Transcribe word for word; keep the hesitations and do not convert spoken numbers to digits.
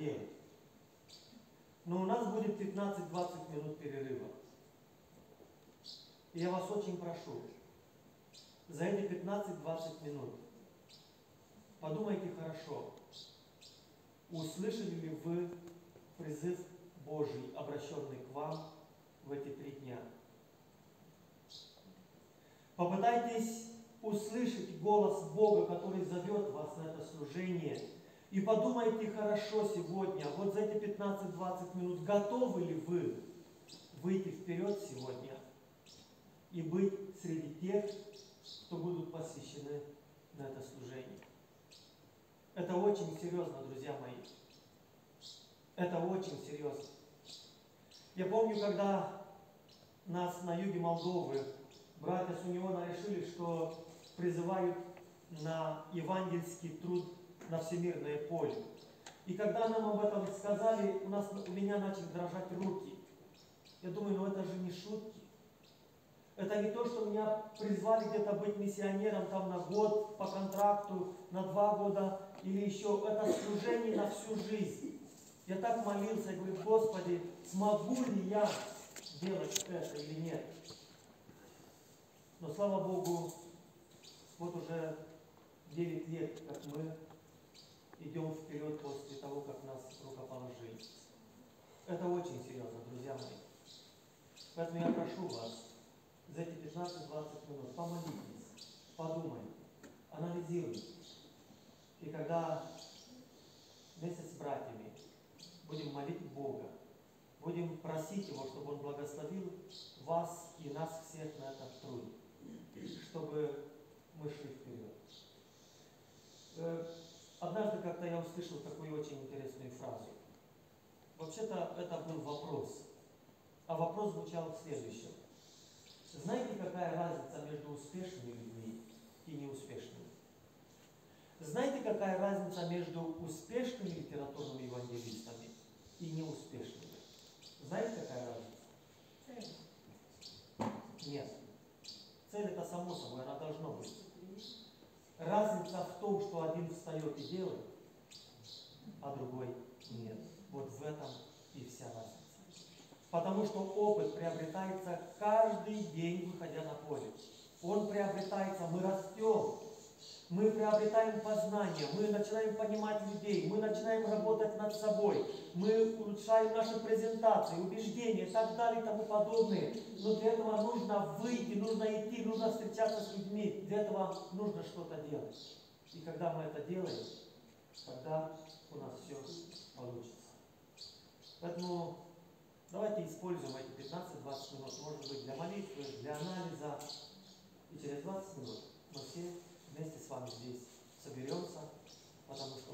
делать. Но у нас будет пятнадцать-двадцать минут перерыва. И я вас очень прошу, за эти пятнадцать-двадцать минут подумайте хорошо, услышали ли вы призыв Божий, обращенный к вам в эти три дня. Попытайтесь услышать голос Бога, который зовет вас на это служение. И подумайте хорошо сегодня, вот за эти пятнадцать-двадцать минут, готовы ли вы выйти вперед сегодня и быть среди тех, кто будут посвящены на это служение. Это очень серьезно, друзья мои. Это очень серьезно. Я помню, когда нас на юге Молдовы братья с Униона решили, что призывают на евангельский труд на всемирное поле. И когда нам об этом сказали, у, нас, у меня начали дрожать руки. Я думаю, ну это же не шутки. Это не то, что меня призвали где-то быть миссионером там на год по контракту, на два года или еще. Это служение на всю жизнь. Я так молился, я говорю, Господи, смогу ли я делать это или нет? Но слава Богу, вот уже девять лет, как мы идем вперед после того, как нас рукоположили. Это очень серьезно, друзья мои. Поэтому я прошу вас, за эти пятнадцать-двадцать минут помолитесь, подумайте, анализируйте. И когда вместе с братьями будем молить Бога, будем просить Его, чтобы Он благословил вас и нас всех на этот труд, чтобы мы шли вперед. Однажды как-то я услышал такую очень интересную фразу. Вообще-то это был вопрос. А вопрос звучал в следующем. Знаете, какая разница между успешными людьми и неуспешными? Знаете, какая разница между успешными литературными евангелистами и неуспешными? Знаете, какая разница? Цель. Нет. Цель это само собой, она должна быть. Разница в том, что один встает и делает, а другой нет. Вот в этом и вся разница. Потому что опыт приобретается каждый день, выходя на поле. Он приобретается, мы растем, мы приобретаем познание, мы начинаем понимать людей, мы начинаем работать над собой, мы улучшаем наши презентации, убеждения и так далее и тому подобное. Но для этого нужно выйти, нужно идти, нужно встречаться с людьми, для этого нужно что-то делать. И когда мы это делаем, тогда у нас все получится. Поэтому давайте используем эти пятнадцать-двадцать минут, может быть, для молитвы, для анализа. И через двадцать минут мы все вместе с вами здесь соберемся, потому что